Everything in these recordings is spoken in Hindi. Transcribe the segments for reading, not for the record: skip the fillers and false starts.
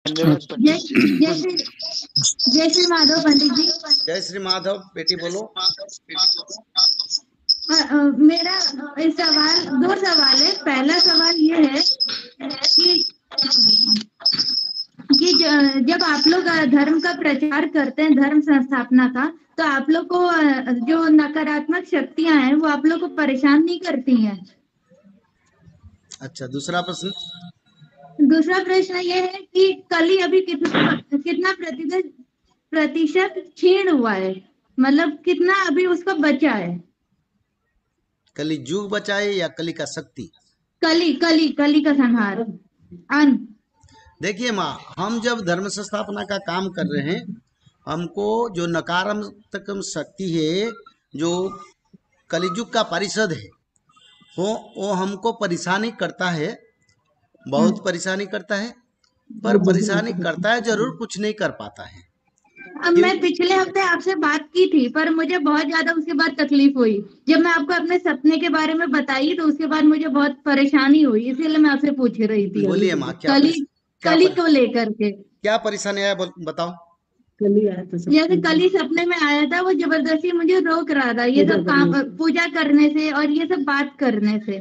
जय श्री माधव पंडित जी। जय श्री माधव बेटी, बोलो। मेरा सवाल, दो सवाल है। पहला सवाल ये है कि जब आप लोग धर्म का प्रचार करते हैं, धर्म संस्थापना का, तो आप लोग को जो नकारात्मक शक्तियां हैं वो आप लोग को परेशान नहीं करती हैं? अच्छा, दूसरा प्रश्न। दूसरा प्रश्न ये है कि कली अभी कितना प्रतिशत क्षीण हुआ है, मतलब कितना अभी उसका बचा है? कली युग बचाए या कली का शक्ति? कली का संहार, अंत। देखिए माँ, हम जब धर्म संस्थापना का काम कर रहे हैं, हमको जो नकारात्मक शक्ति है, जो कलियुग का परिषद है, वो हमको परेशानी करता है, बहुत परेशानी करता है। पर परेशानी करता है जरूर, कुछ नहीं कर पाता है। अब मैं पिछले हफ्ते आपसे बात की थी, पर मुझे बहुत ज्यादा उसके बाद तकलीफ हुई। जब मैं आपको अपने सपने के बारे में बताई तो उसके बाद मुझे बहुत परेशानी हुई, इसीलिए मैं आपसे पूछ रही थी। बोलिए माँ, कली को लेकर के क्या परेशानी आया, बताओ। जैसे कली सपने में आया था, वो जबरदस्ती मुझे रोक रहा था ये सब काम, पूजा करने से और ये सब बात करने से।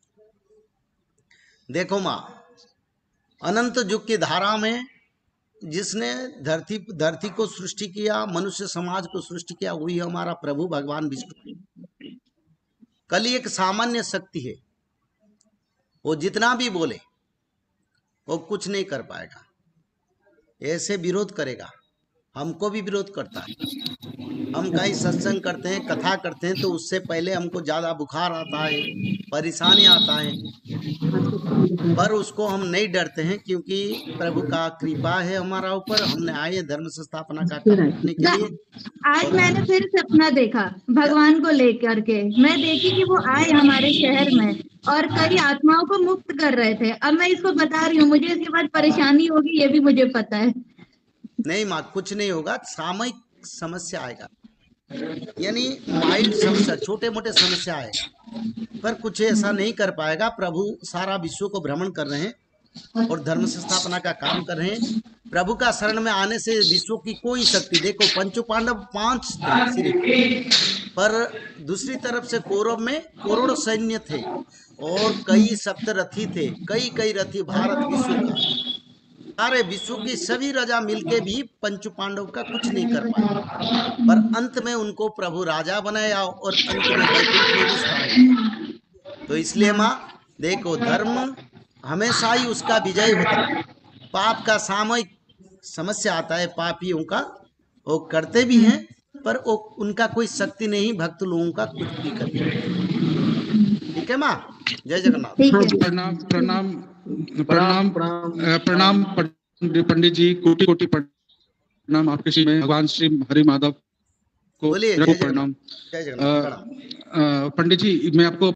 देखो माँ, अनंत युग की धारा में जिसने धरती को सृष्टि किया, मनुष्य समाज को सृष्टि किया, वही हमारा प्रभु भगवान विष्णु। कली एक सामान्य शक्ति है, वो जितना भी बोले वो कुछ नहीं कर पाएगा। ऐसे विरोध करेगा, हमको भी विरोध करता है। हम कहीं सत्संग करते हैं, कथा करते हैं, तो उससे पहले हमको ज्यादा बुखार आता है, परेशानी आता है, पर उसको हम नहीं डरते हैं, क्योंकि प्रभु का कृपा है हमारा ऊपर। हमने आए धर्म संस्थापना का काम करने के लिए। आज मैंने फिर सपना देखा भगवान को लेकर के। मैं देखी कि वो आए हमारे शहर में और कई आत्माओं को मुक्त कर रहे थे। अब मैं इसको बता रही हूँ, मुझे इसके बाद परेशानी होगी, ये भी मुझे पता है। नहीं माँ, कुछ नहीं होगा। सामयिक समस्या आएगा, यानी माइल्ड समस्या, छोटे मोटे समस्या आएगा, पर कुछ ऐसा नहीं कर पाएगा। प्रभु सारा विश्व को भ्रमण कर रहे हैं और धर्म संस्थापना का काम कर रहे हैं। प्रभु का शरण में आने से विश्व की कोई शक्ति, देखो पंचु पांडव 5 थे सिर्फ, पर दूसरी तरफ से कौरव में करोड़ों सैन्य थे और कई सप्तरथी थे, कई रथी भारत विश्व का। सारे विश्व की सभी राजा मिलके भी पंचु पांडव का कुछ नहीं कर पाए, पर अंत में उनको प्रभु राजा बनाया और अंत में वैकुंठ में भी स्थान। तो इसलिए माँ देखो, धर्म हमेशा ही उसका विजय होता है। पाप का सामयिक समस्या आता है, पापियों का, वो करते भी हैं, पर वो उनका कोई शक्ति नहीं, भक्त लोगों का कुछ भी करते। ठीक है माँ, जय जगन्नाथ। प्रणाम प्रणाम प्रणाम प्रणाम पंडित जी, कोटि कोटि प्रणाम आपके श्री में भगवान श्री हरि माधव को प्रणाम। जय जगन्नाथ। पंडित जी, मैं आपको